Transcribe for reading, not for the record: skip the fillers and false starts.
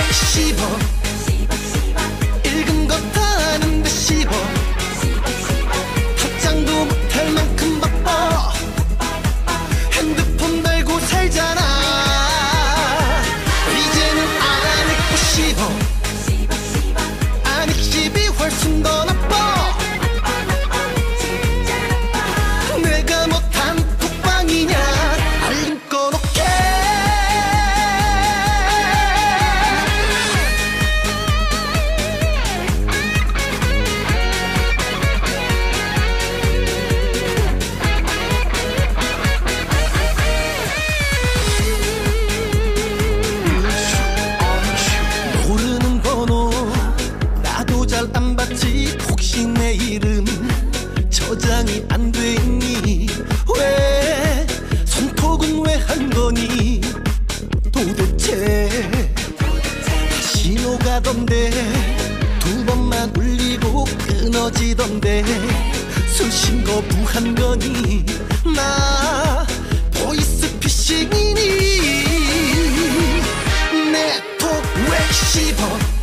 씹어 읽은 거 다 아는데 씹어 답장도 못할 만큼 바빠 핸드폰 달고 살잖아 이제는 알아냈고 씹어 아니 씹이 훨씬 더 나빠 내가 못한 톡방이냐 알림 꺼놓게 모르는 번호 나도 잘 안 받지 혹시 내 이름 저장이 안 돼 있니 왜 손톱은 왜 한 거니 도대체 신호 가던데 두 번만 울리고 끊어지던데 수신 거부한 거니 나 보이스피싱이니 내 톡 왜 씹어